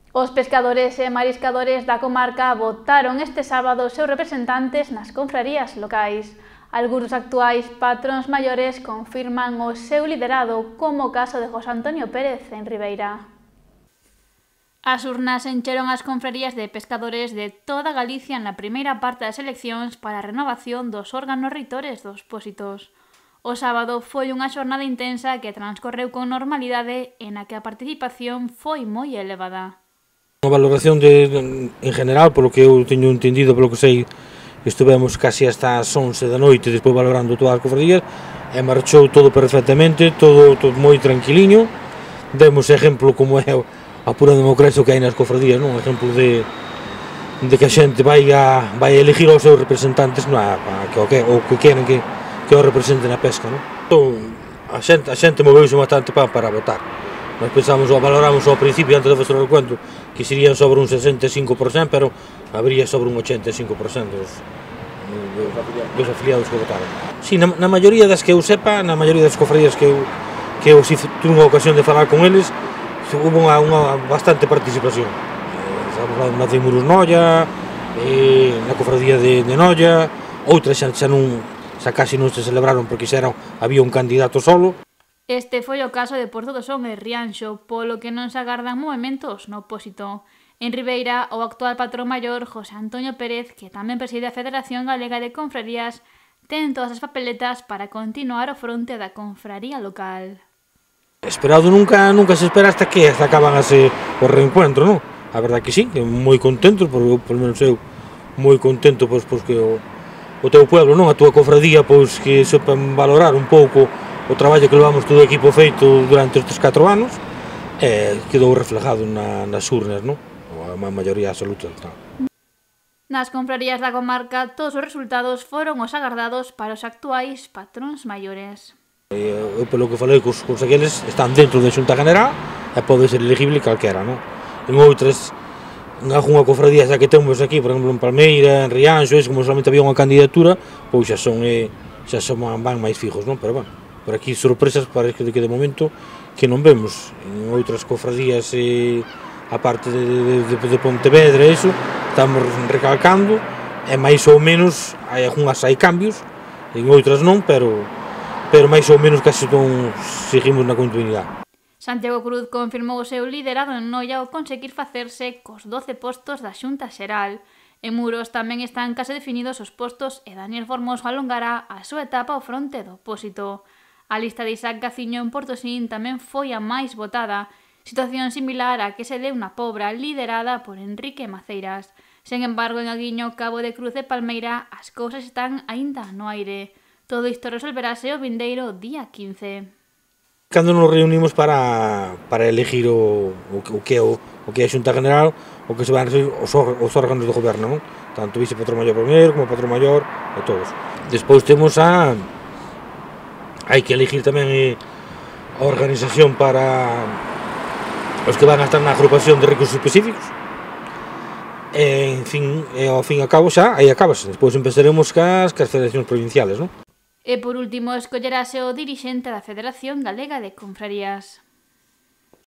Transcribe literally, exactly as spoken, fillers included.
Os pescadores e mariscadores da comarca votaron este sábado os seus representantes nas confrarías locais. Algúns dos actuais patróns maiores confirman o seu liderado, como o caso de José Antonio Pérez en Ribeira. As urnas encheron as confrarías de pescadores de toda Galicia na primeira parte das eleccións para a renovación dos órganos reitores dos pósitos. O sábado foi unha xornada intensa que transcorreu con normalidade e na que a participación foi moi elevada. Unha valoración de, en general, polo que eu teño entendido, polo que sei, estivemos casi hasta as once da noite despois valorando todas as cofradías e marchou todo perfectamente, todo, todo moi tranquiliño. Demos exemplo como é a pura democracia que hai nas cofradías, non? Exemplo de, de que a xente vai a, vai a elegir os seus representantes na, que, que, ou que queren que, que os representen na pesca, non? Entón, a xente, a xente moveuse bastante para, para votar. Nós pensamos, ou valoramos ao principio, antes de facer o recuento, que serían sobre un sesenta e cinco por cento, pero habría sobre un ochenta e cinco por cento dos, dos, dos afiliados que votaron. Si, na, na maioría das que eu sepa, na maioría das cofradías que eu, que eu si tuve unha ocasión de falar con eles, houve unha, unha bastante participación. Estamos falando na de Muros Noia, eh, na cofradía de, de Noia, outras xa, xa, non, xa casi non se celebraron porque xa era, había un candidato solo. Este foi o caso de Porto do Son e Rianxo, polo que non se agardan movementos no pósito. En Ribeira, o actual patrón maior, José Antonio Pérez, que tamén preside a Federación Galega de Confrarías, ten todas as papeletas para continuar ao fronte da confraría local. Esperado nunca nunca se espera hasta que hasta acaban ase o reencuentro, non? A verdade que sí, que moi contento, por, por menos eu moi contento pois, pois que o, o teu pueblo, non? A túa cofradía, pois que sepan valorar un pouco o traballo que levamos todo o equipo feito durante estes catro anos e quedou reflejado na, nas urnas, non? A maioría absoluta. Tal. Nas confrarías da comarca, todos os resultados foron os agardados para os actuais patróns maiores. Eu, pelo que falei cos, cos aqueles, están dentro da Xunta General e pode ser elegible calquera, non? En outras, en algunha cofradía xa que temos aquí, por exemplo, en Palmeira, en Rianxo, es, como solamente había unha candidatura, pois xa son, eh, xa son van máis fijos, non? Pero, bueno, por aquí sorpresas parece que de momento que non vemos. En outras cofradías, eh, a parte de, de, de, de Pontevedra, eso, estamos recalcando, e máis ou menos, hai algunhas hai cambios, en outras non, pero, pero máis ou menos casi non seguimos na continuidade. Santiago Cruz confirmou o seu liderado en Noia ao conseguir facerse cos doce postos da Xunta Xeral. En Muros tamén están case definidos os postos e Daniel Formoso alongará a súa etapa ao fronte do pósito. A lista de Isaac Gaciño en Portosín tamén foi a máis votada, situación similar á que se deu na Pobra, liderada por Enrique Maceiras. Sen embargo, en Aguiño, Cabo de Cruz e Palmeira, as cousas están aínda no aire. Todo isto resolverase o vindeiro día quince. Cando nos reunimos para, para elegir o, o, o, que é o, o que é a Xunta General, o que se van a ser os, os órganos do goberno, non? Tanto vice-patrón maior primeiro, como patrón maior, e todos. Despois temos a... hai que elegir tamén eh, a organización para os que van a estar na agrupación de recursos específicos. E, en fin, e ao fin e ao cabo xa, aí acabas. Despois empezaremos cas, cas federacións provinciales, non? E por último, escollerase o dirixente da Federación Galega de Confrarías.